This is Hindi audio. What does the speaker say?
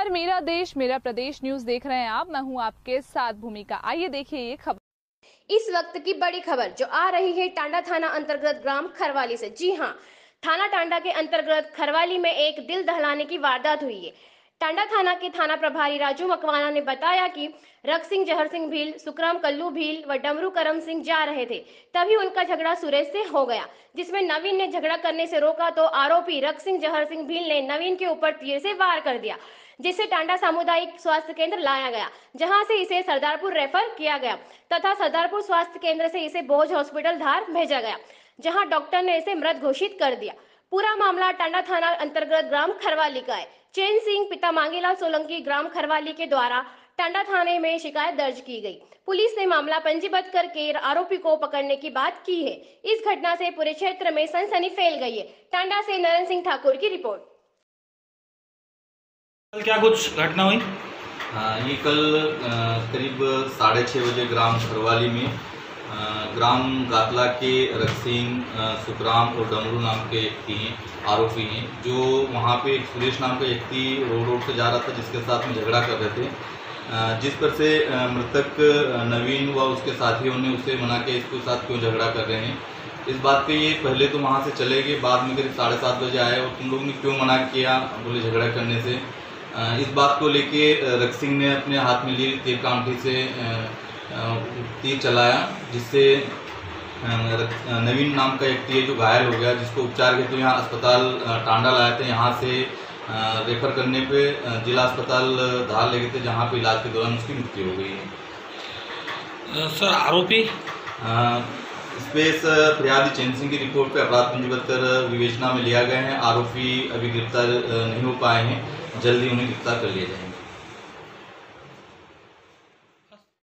नमस्कार, मेरा देश मेरा प्रदेश न्यूज देख रहे हैं आप। मैं हूं आपके साथ भूमिका। आइए देखिए ये खबर। इस वक्त की बड़ी खबर जो आ रही है टांडा थाना अंतर्गत ग्राम खरवाली से। जी हां, थाना टांडा के अंतर्गत खरवाली में एक दिल दहलाने की वारदात हुई है। टांडा थाना के थाना प्रभारी राजू मकवाना ने बताया कि रख सिंह, जहर सिंह भील, सुखराम कल्लू भील व डमरू करम सिंह जा रहे थे, तभी उनका झगड़ा सुरेश से हो गया, जिसमें नवीन ने झगड़ा करने से रोका तो आरोपी रख सिंह, जहर सिंह भील ने नवीन के ऊपर तीर से वार कर दिया, जिसे टांडा सामुदायिक स्वास्थ्य केंद्र लाया गया, जहां से इसे सरदारपुर रेफर किया गया तथा सरदारपुर स्वास्थ्य केंद्र से इसे बोझ हॉस्पिटल धार भेजा गया, जहां डॉक्टर ने इसे मृत घोषित कर दिया। पूरा मामला टांडा थाना अंतर्गत ग्राम खरवाली का है। चैन सिंह पिता मांगीलाल सोलंकी ग्राम खरवाली के द्वारा टांडा थाने में शिकायत दर्ज की गई। पुलिस ने मामला पंजीबद्ध करके आरोपी को पकड़ने की बात की है। इस घटना से पूरे क्षेत्र में सनसनी फैल गई है। टांडा से नरेंद्र सिंह ठाकुर की रिपोर्ट। कल क्या कुछ घटना हुई? ये कल करीब 6:30 बजे ग्राम खरवाली में ग्राम गातला के रख सिंह, सुखराम और डमरू नाम के व्यक्ति हैं, आरोपी हैं, जो वहाँ पे एक सुरेश नाम का व्यक्ति रोड से जा रहा था, जिसके साथ में झगड़ा कर रहे थे, जिस पर से मृतक नवीन व उसके साथियों ने उसे मना के इसके साथ क्यों झगड़ा कर रहे हैं। इस बात पे ये पहले तो वहाँ से चले गए, बाद में करीब 7:30 बजे आए और तुम लोगों ने क्यों मना किया बोले झगड़ा करने से। इस बात को लेके रख सिंह ने अपने हाथ में ली तीर कांठी से तीर चलाया, जिससे नवीन नाम का व्यक्ति है जो घायल हो गया, जिसको उपचार के तो यहाँ अस्पताल टांडा लाए थे। यहाँ से रेफर करने पे जिला अस्पताल धार ले गए थे, जहाँ पे इलाज के दौरान उसकी मृत्यु हो गई है। सर आरोपी इस पे फरियादी चैन सिंह की रिपोर्ट पे अपराध पंजीबद्ध कर विवेचना में लिया गया है। आरोपी अभी गिरफ्तार नहीं हो पाए हैं, जल्दी उन्हें गिरफ्तार कर लिया जाएगा।